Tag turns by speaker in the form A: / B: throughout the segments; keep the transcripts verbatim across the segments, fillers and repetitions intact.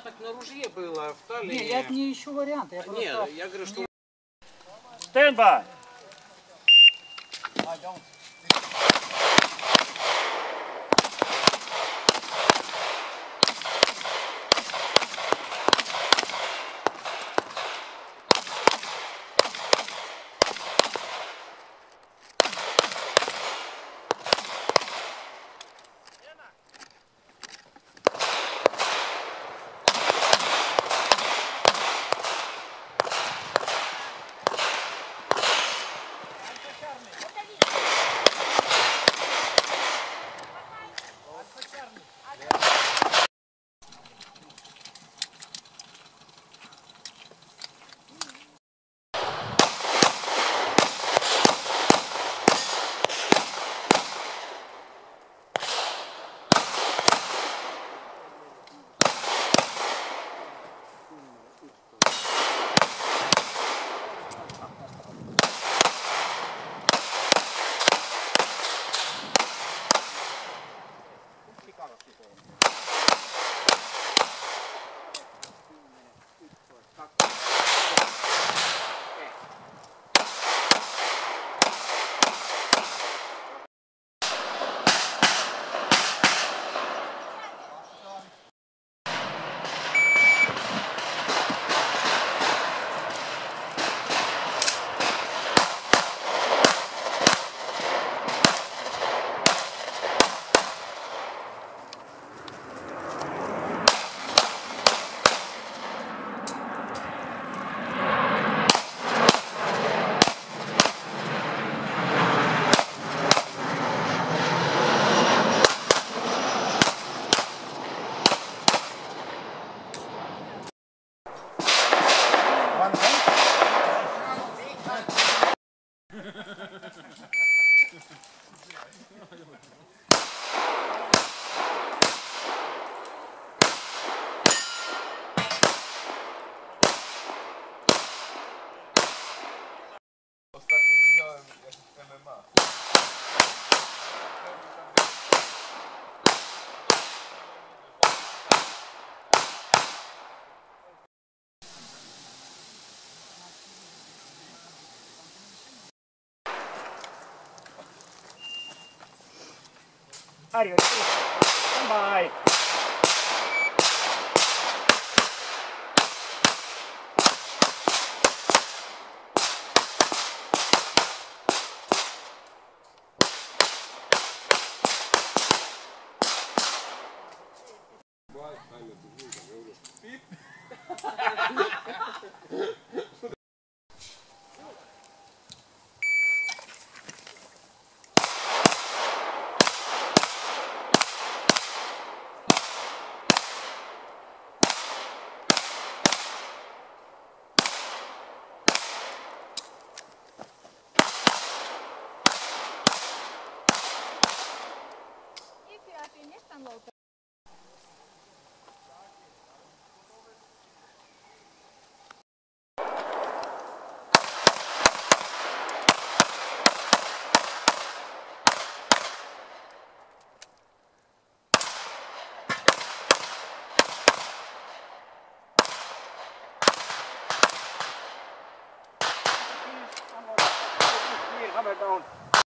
A: так на ружье было в Таллине.
B: Не, я не ищу варианты. Я просто...
A: Нет, я говорю, что...
C: Stand by.
B: I don't.
D: Ostatnio widziałem jakiś M M A.
C: Are you ready? Stand by. Hammer down.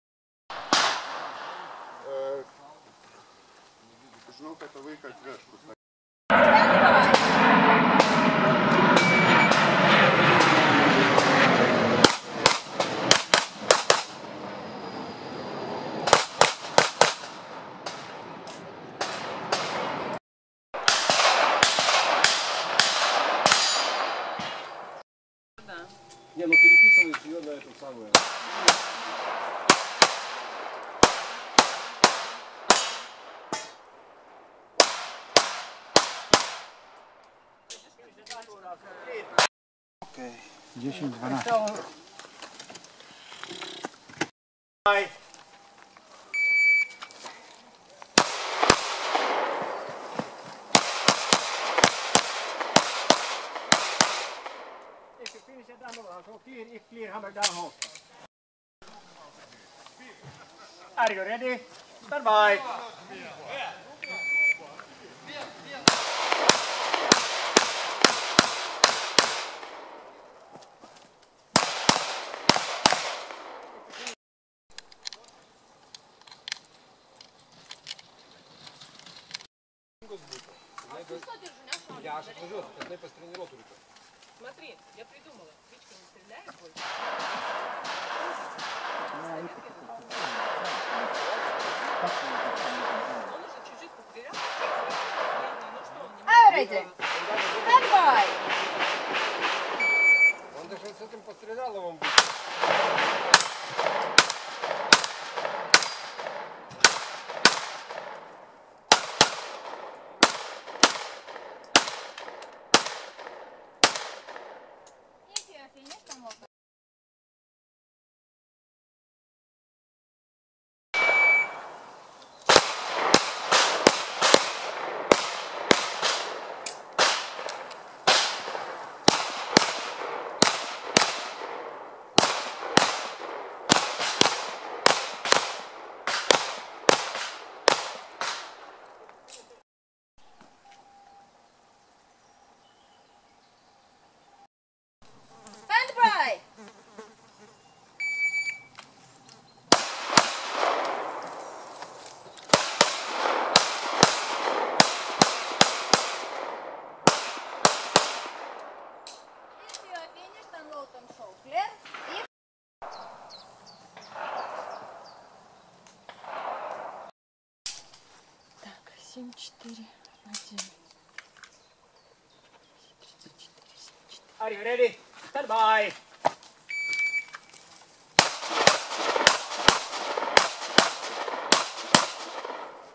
D: Žinau, kad tą vaiką atvežkus.
E: Не, ну переписываешь ее на эту самую.
B: Okej, dziesięć dwanaście.
C: Clear, hammer down home. Are you ready? Stand by.
F: что держи, няша?
E: Я аж отложил, одной по тренировку только.
F: Смотри, я придумала. Вичка не стреляет больше. Он уже чуть-чуть пострелял. Ну что, он не
G: Are you ready? Stand by!
E: Он даже с этим пострелял, он будет.
G: If you are finished, come over. Stand by! If you are finished, unload and show. Clear? If
H: Так, семь, четыре, один.
C: Are you ready? Stand by.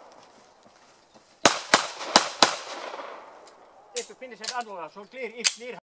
C: If you finish at Admiral, so clear, if clear.